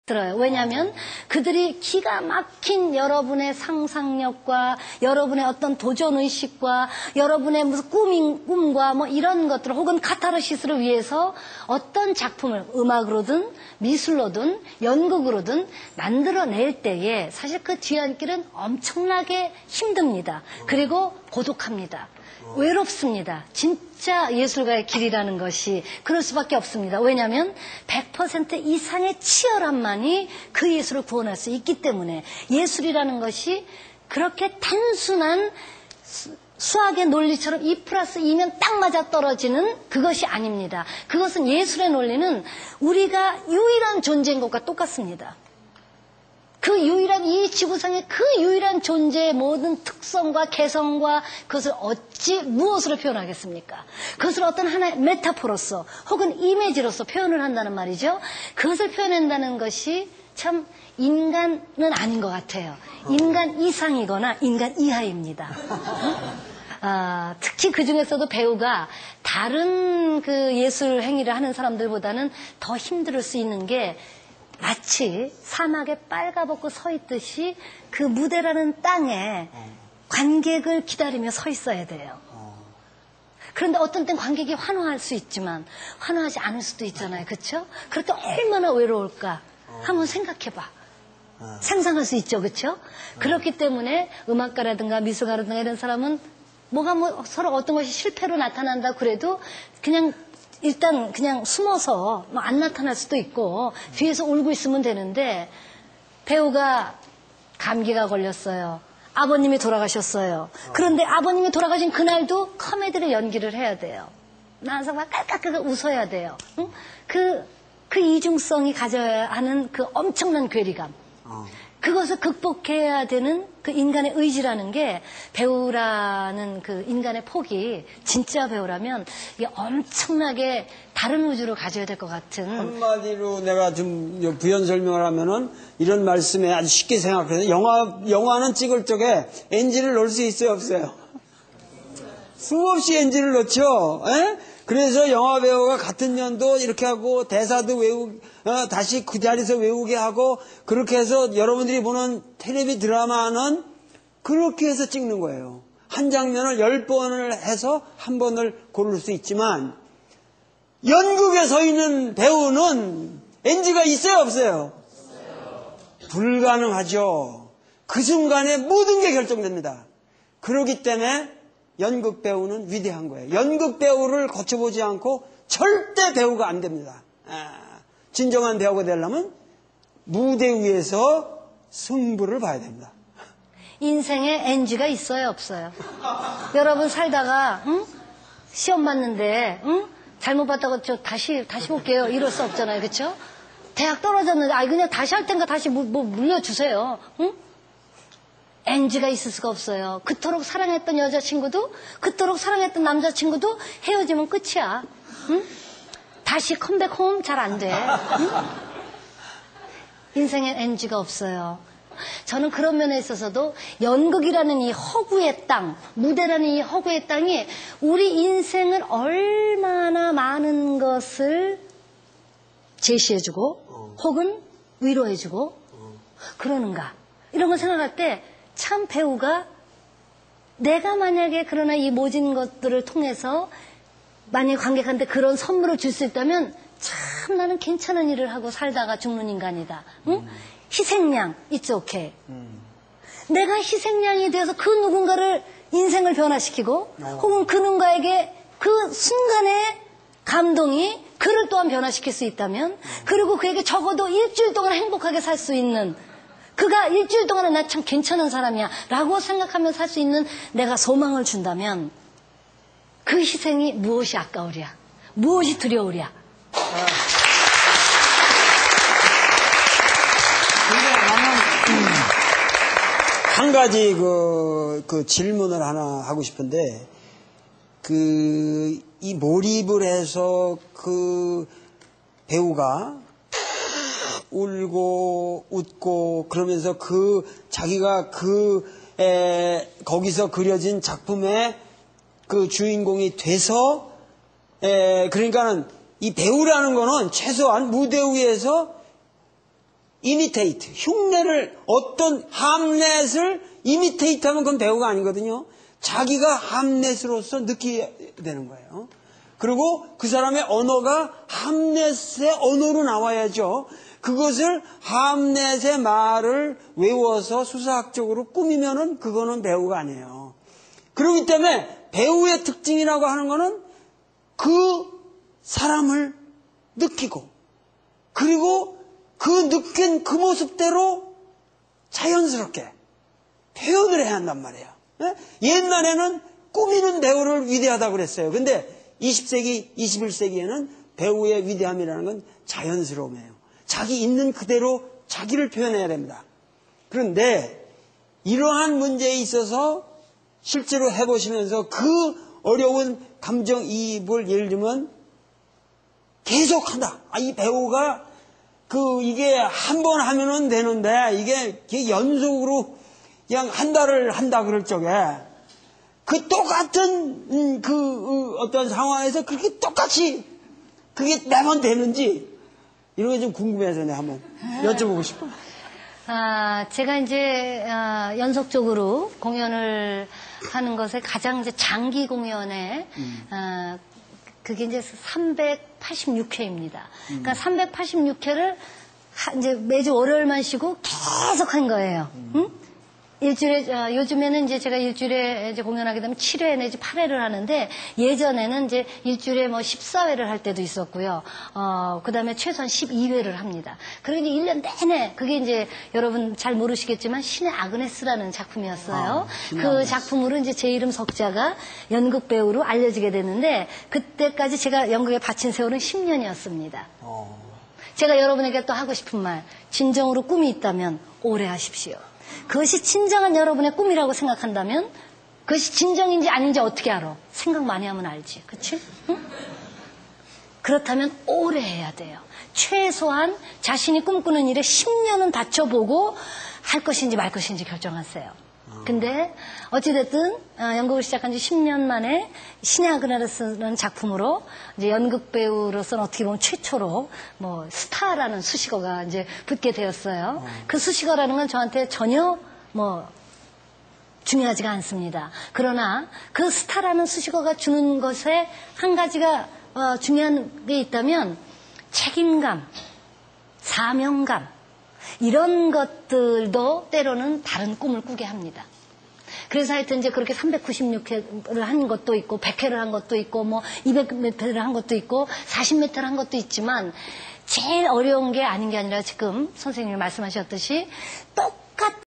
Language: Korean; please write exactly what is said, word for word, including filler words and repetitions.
들어요. 왜냐하면 그들이 기가 막힌 여러분의 상상력과 여러분의 어떤 도전의식과 여러분의 무슨 꿈인, 꿈과 뭐 이런 것들 혹은 카타르시스를 위해서 어떤 작품을 음악으로든 미술로든 연극으로든 만들어낼 때에 사실 그 뒤안길은 엄청나게 힘듭니다. 그리고 고독합니다. 외롭습니다. 진짜 예술가의 길이라는 것이 그럴 수밖에 없습니다. 왜냐하면 백 퍼센트 이상의 치열함만이 그 예술을 구원할 수 있기 때문에 예술이라는 것이 그렇게 단순한 수학의 논리처럼 이 플러스 이면 딱 맞아 떨어지는 그것이 아닙니다. 그것은 예술의 논리는 우리가 유일한 존재인 것과 똑같습니다. 그 유일한 이 지구상의 그 유일한 존재의 모든 특성과 개성과 그것을 어찌 무엇으로 표현하겠습니까? 그것을 어떤 하나의 메타포로서 혹은 이미지로서 표현을 한다는 말이죠. 그것을 표현한다는 것이 참 인간은 아닌 것 같아요. 인간 이상이거나 인간 이하입니다. 아, 특히 그 중에서도 배우가 다른 그 예술 행위를 하는 사람들보다는 더 힘들 수 있는 게 마치 사막에 빨가벗고 서 있듯이 그 무대라는 땅에 관객을 기다리며 서 있어야 돼요. 그런데 어떤 땐 관객이 환호할 수 있지만 환호하지 않을 수도 있잖아요. 그렇죠? 그럴 때 얼마나 외로울까 한번 생각해봐. 상상할 수 있죠. 그렇죠? 그렇기 때문에 음악가라든가 미술가라든가 이런 사람은 뭐가 뭐 서로 어떤 것이 실패로 나타난다 그래도 그냥 일단 그냥 숨어서 뭐 안 나타날 수도 있고 뒤에서 울고 있으면 되는데 배우가 감기가 걸렸어요. 아버님이 돌아가셨어요. 그런데 아버님이 돌아가신 그날도 코미디를 연기를 해야 돼요. 나와서 막 깔깔깔 웃어야 돼요. 응? 그, 그 이중성이 가져야 하는 그 엄청난 괴리감. 그것을 극복해야 되는 그 인간의 의지라는 게 배우라는 그 인간의 폭이 진짜 배우라면 이게 엄청나게 다른 우주로 가져야 될 것 같은. 한마디로 내가 좀 부연 설명을 하면은 이런 말씀에 아주 쉽게 생각해서 영화, 영화는 찍을 적에 엔진을 넣을 수 있어요, 없어요? 수없이 엔진을 넣죠. 에? 그래서 영화 배우가 같은 연도 이렇게 하고 대사도 외우 어, 다시 그 자리에서 외우게 하고 그렇게 해서 여러분들이 보는 텔레비 드라마는 그렇게 해서 찍는 거예요. 한 장면을 열 번을 해서 한 번을 고를 수 있지만 연극에 서 있는 배우는 엔지가 있어요, 없어요? 불가능하죠. 그 순간에 모든 게 결정됩니다. 그렇기 때문에 연극 배우는 위대한 거예요. 연극 배우를 거쳐보지 않고 절대 배우가 안 됩니다. 아, 진정한 배우가 되려면 무대 위에서 승부를 봐야 됩니다. 인생에 엔지가 있어요, 없어요? 여러분 살다가 응? 시험 봤는데 응? 잘못 봤다고 저 다시 다시 볼게요 이럴 수 없잖아요, 그렇죠? 대학 떨어졌는데 아 그냥 다시 할 텐가 다시 뭐, 뭐 물려주세요. 응? 엔지가 있을 수가 없어요. 그토록 사랑했던 여자친구도 그토록 사랑했던 남자친구도 헤어지면 끝이야. 응? 다시 컴백 홈 잘 안 돼. 응? 인생엔 엔지가 없어요. 저는 그런 면에 있어서도 연극이라는 이 허구의 땅, 무대라는 이 허구의 땅이 우리 인생을 얼마나 많은 것을 제시해주고 혹은 위로해주고 그러는가 이런 걸 생각할 때 참 배우가 내가 만약에 그러나 이 모진 것들을 통해서 만약에 관객한테 그런 선물을 줄 수 있다면 참 나는 괜찮은 일을 하고 살다가 죽는 인간이다. 응? 음. 희생양, it's okay. 음. 내가 희생양이 되어서 그 누군가를 인생을 변화시키고 어. 혹은 그 누군가에게 그 순간의 감동이 그를 또한 변화시킬 수 있다면 음. 그리고 그에게 적어도 일주일 동안 행복하게 살 수 있는 그가 일주일 동안은 나 참 괜찮은 사람이야 라고 생각하며 살 수 있는 내가 소망을 준다면 그 희생이 무엇이 아까우랴 무엇이 두려우랴. 한 가지 그, 그 질문을 하나 하고 싶은데 그 이 몰입을 해서 그 배우가 울고 웃고 그러면서 그 자기가 그 에, 거기서 그려진 작품의 그 주인공이 돼서 에, 그러니까는 이 배우라는 거는 최소한 무대 위에서 이미테이트, 흉내를, 어떤 함렛을 이미테이트 하면 그건 배우가 아니거든요. 자기가 함렛으로서 느끼게 되는 거예요. 그리고 그 사람의 언어가 함렛의 언어로 나와야죠. 그것을 함렛의 말을 외워서 수사학적으로 꾸미면은 그거는 배우가 아니에요. 그렇기 때문에 배우의 특징이라고 하는 거는 그 사람을 느끼고, 그리고 그 느낀 그 모습대로 자연스럽게 표현을 해야 한단 말이에요. 네? 옛날에는 꾸미는 배우를 위대하다고 그랬어요. 근데 이십 세기, 이십일 세기에는 배우의 위대함이라는 건 자연스러움이에요. 자기 있는 그대로 자기를 표현해야 됩니다. 그런데 이러한 문제에 있어서 실제로 해보시면서 그 어려운 감정이입을 예를 들면 계속한다. 아, 이 배우가 그 이게 한 번 하면은 되는데 이게, 이게 연속으로 그냥 한 달을 한다 그럴 적에 그 똑같은 음, 그 어, 어떤 상황에서 그렇게 똑같이 그게 매번 되는지 이런 게 좀 궁금해서 내가 한번 여쭤보고 싶어요. 아, 제가 이제 아, 연속적으로 공연을 하는 것에 가장 이제 장기 공연에 음. 아, 그게 이제 삼백팔십육 회입니다. 음. 그러니까 삼백팔십육 회를 하, 이제 매주 월요일만 쉬고 계속 한 거예요. 음. 응? 일주일에, 어, 요즘에는 이제 제가 일주일에 이제 공연하게 되면 칠 회 내지 팔 회를 하는데, 예전에는 이제 일주일에 뭐 십사 회를 할 때도 있었고요. 어, 그 다음에 최소한 십이 회를 합니다. 그러니 일 년 내내, 그게 이제 여러분 잘 모르시겠지만, 신의 아그네스라는 작품이었어요. 아, 그 작품으로 이제 제 이름 석자가 연극 배우로 알려지게 됐는데, 그때까지 제가 연극에 바친 세월은 십 년이었습니다. 어. 제가 여러분에게 또 하고 싶은 말, 진정으로 꿈이 있다면 오래 하십시오. 그것이 진정한 여러분의 꿈이라고 생각한다면 그것이 진정인지 아닌지 어떻게 알아? 생각 많이 하면 알지. 그치? 응? 그렇다면 오래 해야 돼요. 최소한 자신이 꿈꾸는 일에 십 년은 다쳐보고 할 것인지 말 것인지 결정하세요. 근데 어찌됐든 연극을 시작한 지 십 년 만에 신의 아그네스라는 작품으로 이제 연극 배우로서는 어떻게 보면 최초로 뭐 스타라는 수식어가 이제 붙게 되었어요. 어. 그 수식어라는 건 저한테 전혀 뭐 중요하지가 않습니다. 그러나 그 스타라는 수식어가 주는 것에 한 가지가 어, 중요한 게 있다면 책임감, 사명감, 이런 것들도 때로는 다른 꿈을 꾸게 합니다. 그래서 하여튼 이제 그렇게 삼백구십육 회를 한 것도 있고, 백 회를 한 것도 있고, 뭐 이백 회를 한 것도 있고, 사십 회를 한 것도 있지만, 제일 어려운 게 아닌 게 아니라 지금 선생님이 말씀하셨듯이 똑같은